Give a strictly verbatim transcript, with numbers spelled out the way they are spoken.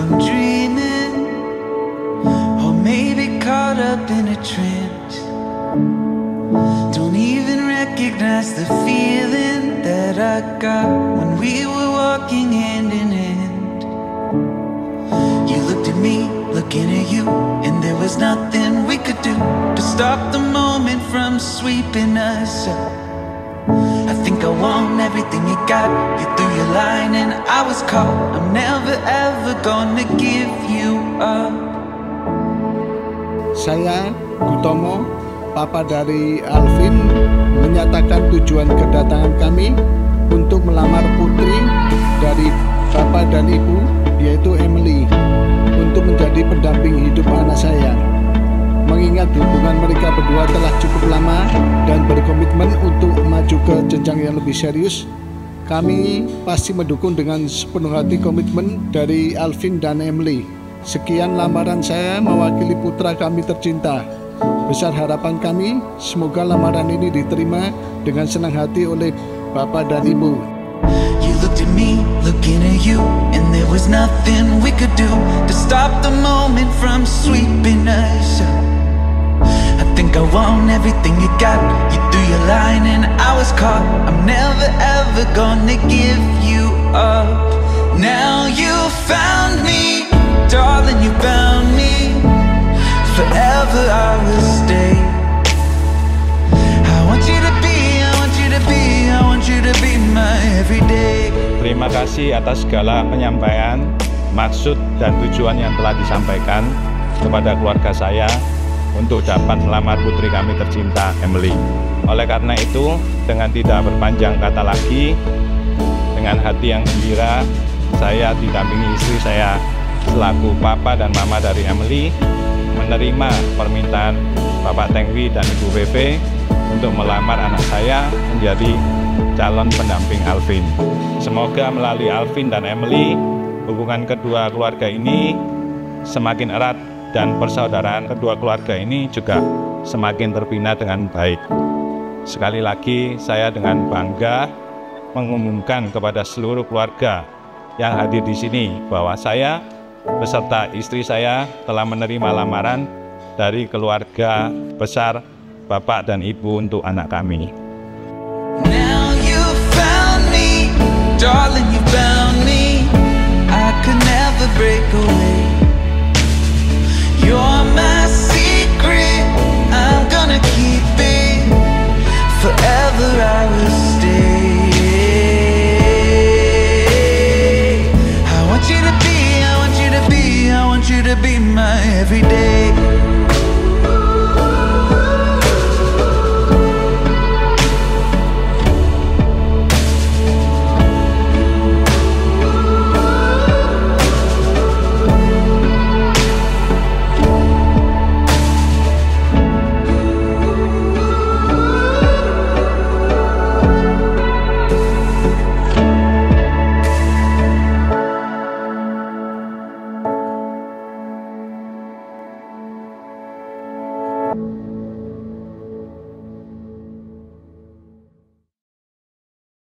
I'm dreaming, or maybe caught up in a trance. Don't even recognize the feeling that I got when we were walking hand in hand. You looked at me, looking at you, and there was nothing we could do to stop the moment from sweeping us up. I think I want everything you got. You threw your line and I was caught. I'm never ever gonna give you up. Saya, Gutomo, papa dari Alvin, menyatakan tujuan kedatangan kami untuk melamar putri dari bapak dan ibu, yaitu Emily, untuk menjadi pendamping hidup anak saya. Mengingat hubungan mereka berdua telah cukup lama dan berkomitmen untuk maju ke jenjang yang lebih serius, kami pasti mendukung dengan sepenuh hati komitmen dari Alvin dan Emily. Sekian lamaran saya mewakili putra kami tercinta. Besar harapan kami, semoga lamaran ini diterima dengan senang hati oleh bapak dan ibu. You looked at me, looking at you, and there was nothing we could do to stop the moment from sweeping us up. I think I want everything you got. You threw your line and I was caught. I'm never ever gonna give you up. Now you found me, darling, you found me. Forever I will stay. I want you to be, I want you to be, I want you to be my everyday. Terima kasih atas segala penyampaian, maksud dan tujuan yang telah disampaikan kepada keluarga saya untuk dapat melamar putri kami tercinta, Emily. Oleh karena itu, dengan tidak berpanjang kata lagi, dengan hati yang gembira, saya didampingi istri saya selaku papa dan mama dari Emily menerima permintaan Bapak Tengwi dan Ibu Bebe untuk melamar anak saya menjadi calon pendamping Alvin. Semoga melalui Alvin dan Emily, hubungan kedua keluarga ini semakin erat dan persaudaraan kedua keluarga ini juga semakin terbina dengan baik. Sekali lagi, saya dengan bangga mengumumkan kepada seluruh keluarga yang hadir di sini bahwa saya beserta istri saya telah menerima lamaran dari keluarga besar bapak dan ibu untuk anak kami. Now you found me, darling.